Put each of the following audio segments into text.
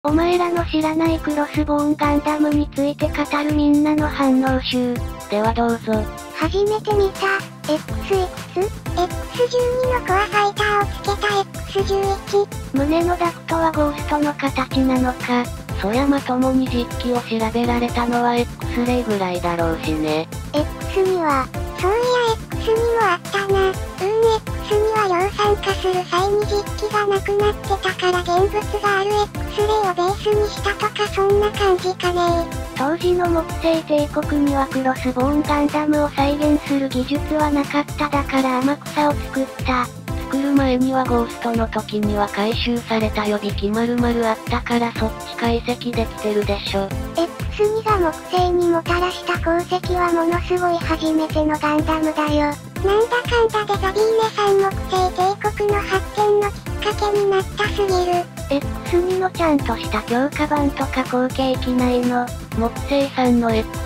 お前らの知らないクロスボーンガンダムについて語るみんなの反応集。 ではどうぞ。 初めて見た、XX、X12 のコアファイターをつけた X11。 胸のダクトはゴーストの形なのか。 そりゃまともに実機を調べられたのは X レイぐらいだろうしね。 X には、そういや X にもあったな。X には量産化する際に実機がなくなってたから現物がある X レイをベースにしたとかそんな感じかね。 当時の木星帝国にはクロスボーンガンダムを再現する技術はなかっただから天草を作った。 作る前にはゴーストの時には回収された予備機丸々あったからそっち解析できてるでしょ。 X2 が木星にもたらした功績はものすごい初めてのガンダムだよ。なんだかんだでザビーネさん木星帝国の発展のきっかけになったすぎる。 X2 のちゃんとした強化版とか後継機ないの。 木星さんの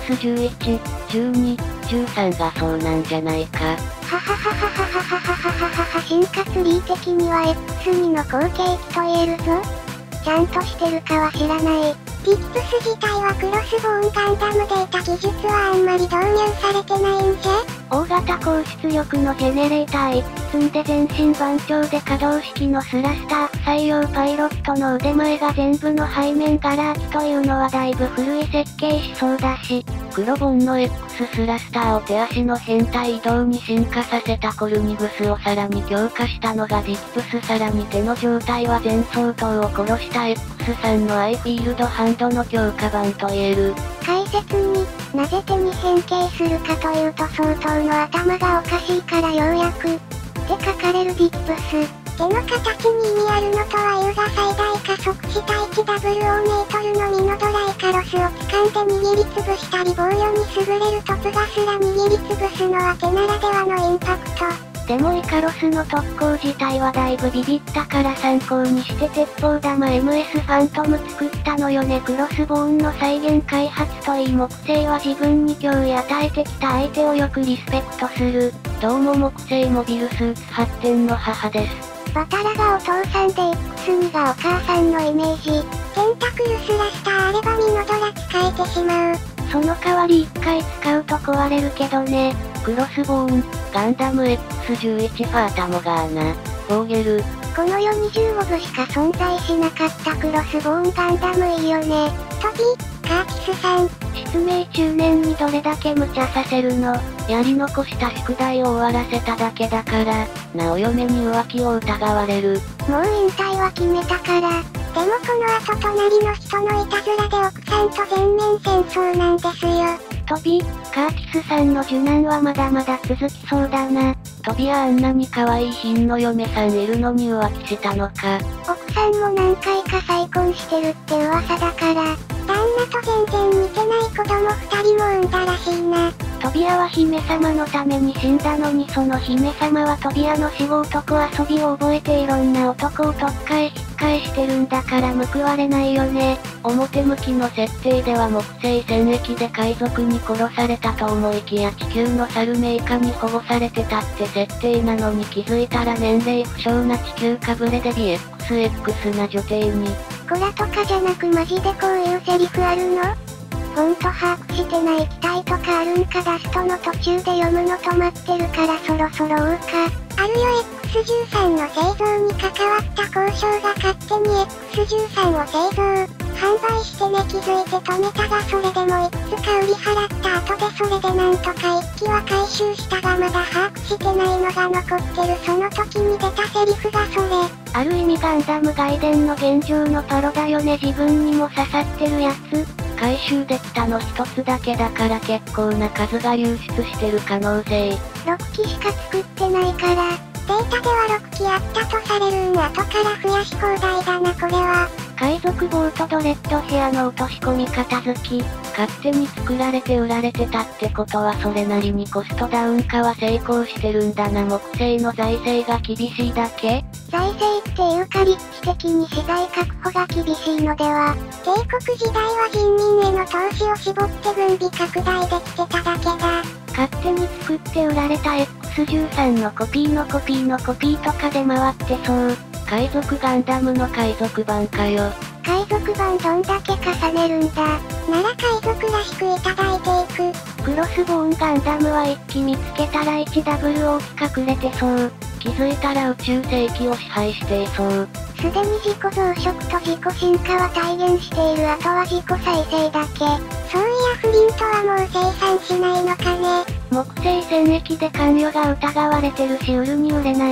X11、12、13がそうなんじゃないか。 はははははははははは進化ツリー的には X2 の後継機と言えるぞ。ちゃんとしてるかは知らない。ピップス自体はクロスボーンガンダムでいた技術はあんまり導入されてないんじゃ。 大型高出力のジェネレーター1つ積んで全身番長で可動式のスラスター不採用パイロットの腕前が全部の背面ガラ空きというのはだいぶ古い設計思想だし、 黒ボンの X スラスターを手足の変態移動に進化させたコルニグスをさらに強化したのがディップスさらに手の状態は全相当を殺した X3 のアイフィールドハンドの強化版と言える。 解説に、なぜ手に変形するかというと相当の頭がおかしいからようやく、って書かれるディップス。手の形に意味あるのとはいうが最大加速した 1WO メートルのミノドライカロスを掴んで握りつぶしたり防御に優れるトプガスら握りつぶすのは手ならではのインパクト。 でもイカロスの特攻自体はだいぶビビったから参考にして鉄砲玉 MS ファントム作ったのよね。クロスボーンの再現開発といい木星は自分に脅威与えてきた相手をよくリスペクトする。 どうも木星モビルスーツ発展の母です。 バタラがお父さんで X2 がお母さんのイメージ。テンタクルスラスターあればミノドラ使えてしまう。 その代わり1回使うと壊れるけどね。 クロスボーン、ガンダム X11 ファータモガーナ、ボーゲル。 この世に15部しか存在しなかったクロスボーンガンダムいいよね。トビ、カーキスさん。 失明中年にどれだけ無茶させるの。 やり残した宿題を終わらせただけだから、なお嫁に浮気を疑われる。 もう引退は決めたから。でもこの後隣の人のいたずらで奥さんと全面戦争なんですよ。 トビ、カーティスさんの受難はまだまだ続きそうだな。 トビはあんなに可愛い品の嫁さんいるのに浮気したのか。 奥さんも何回か再婚してるって噂だから、旦那と全然似てない子供2人も産んだらしいな。 トビアは姫様のために死んだのにその姫様はトビアの死後男遊びを覚えていろんな男をとっかえ引っかえしてるんだから報われないよね。 表向きの設定では木星戦役で海賊に殺されたと思いきや地球のサルメイカに保護されてたって設定なのに気づいたら年齢不詳な地球かぶれで BXX な女帝に。 コラとかじゃなくマジでこういうセリフあるの？ほんと把握してない機体とかあるんかラストの途中で読むの止まってるからそろそろ追うか。あるよ X13 の製造に関わった交渉が勝手に X13 を製造、販売してね気づいて止めたがそれでもいくつか売り払った後でそれでなんとか一機は回収したがまだ把握してないのが残ってるその時に出たセリフがそれ。 ある意味ガンダム外伝の現状のパロだよね。自分にも刺さってるやつ。 回収できたの一つだけだから結構な数が流出してる可能性。 6機しか作ってないから、データでは6機あったとされるん後から増やし放題だなこれは。 海賊ボートドレッドヘアの落とし込み片付き。 勝手に作られて売られてたってことはそれなりにコストダウン化は成功してるんだな。木星の財政が厳しいだけ？ 財政っていうか立地的に資材確保が厳しいのでは。帝国時代は人民への投資を絞って軍備拡大できてただけだ。 勝手に作って売られた X13 のコピーのコピーのコピーとかで回ってそう。 海賊ガンダムの海賊版かよ。 海賊版どんだけ重ねるんだ。なら海賊らしくいただいていく。 クロスボーンガンダムは一機見つけたら 1W 大き隠れてそう。 気づいたら宇宙世紀を支配していそう。 すでに自己増殖と自己進化は体現している。あとは自己再生だけ。そういやフリントはもう生産しないのかね。 木星戦役で関与が疑われてるし売るに売れない。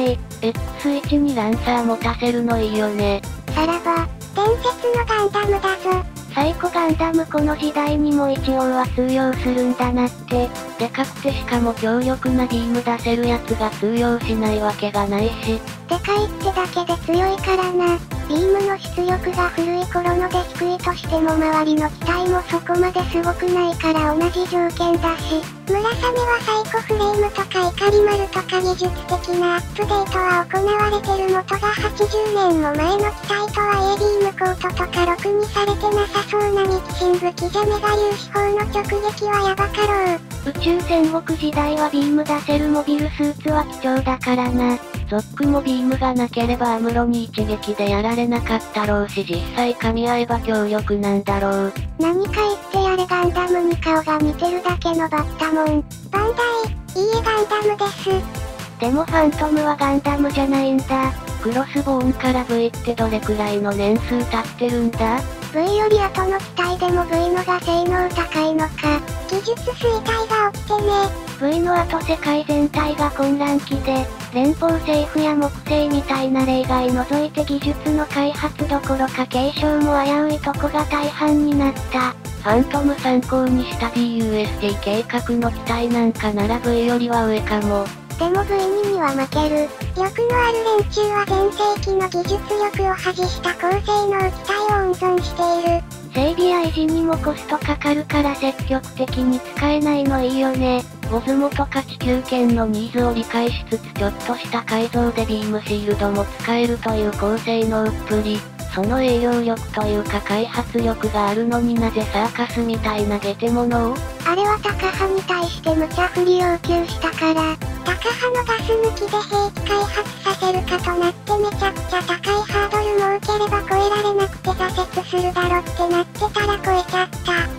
X1 にランサー持たせるのいいよね。 さらば、伝説のガンダムだぞ。 サイコガンダムこの時代にも一応は通用するんだなって。 でかくてしかも強力なビーム出せるやつが通用しないわけがないし。 でかいってだけで強いからな。ビームの出力が古い頃のデスクイとしても周りの機体もそこまですごくないから同じ条件だし。村雨はサイコフレームとか怒り丸とか技術的なアップデートは行われてる元が80年も前の機体とはいえビームコートとかろくにされてなさそうなミキシン武器じゃメガ粒子砲の直撃はやばかろう。 宇宙戦国時代はビーム出せるモビルスーツは貴重だからな。 ゾックもビームがなければアムロに一撃でやられなかったろうし実際噛み合えば強力なんだろう。 何か言ってやれガンダムに顔が似てるだけのバッタモン。バンダイ、いいえガンダムです。 でもファントムはガンダムじゃないんだ。 クロスボーンから V ってどれくらいの年数経ってるんだ？ V より後の機体でも V のが性能高いのか。技術衰退が起きてね。 V の後世界全体が混乱期で、連邦政府や木星みたいな例外除いて技術の開発どころか継承も危ういとこが大半になった。 ファントム参考にした DUST 計画の機体なんかなら V よりは上かも。 でも V2 には負ける。欲のある連中は全盛期の技術力を外した高性能機体を温存している。 整備や維持にもコストかかるから積極的に使えないのいいよね。 ボズモとか地球圏のニーズを理解しつつちょっとした改造でビームシールドも使えるという高性能っぷり。その営業力というか開発力があるのになぜサーカスみたいなゲテモノを？ あれはタカ派に対して無茶振り要求したから、タカ派のガス抜きで兵器開発させるかとなってめちゃくちゃ高いハードル設ければ越えられなくて挫折するだろってなってたら超えちゃった。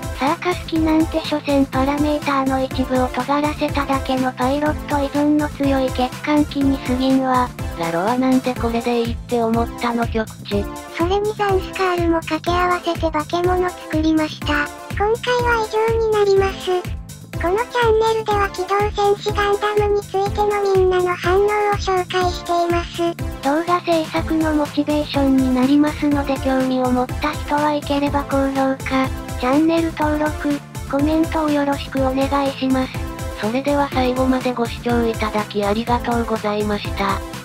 サーカス機なんて所詮パラメーターの一部を尖らせただけのパイロット依存の強い欠陥機に過ぎんわ。 ラロはなんでこれでいいって思ったの局地。 それにザンスカールも掛け合わせて化け物作りました。今回は以上になります。このチャンネルでは機動戦士ガンダムについてのみんなの反応を紹介しています。 動画制作のモチベーションになりますので興味を持った人はいければ高評価、チャンネル登録、コメントをよろしくお願いします。 それでは最後までご視聴いただきありがとうございました。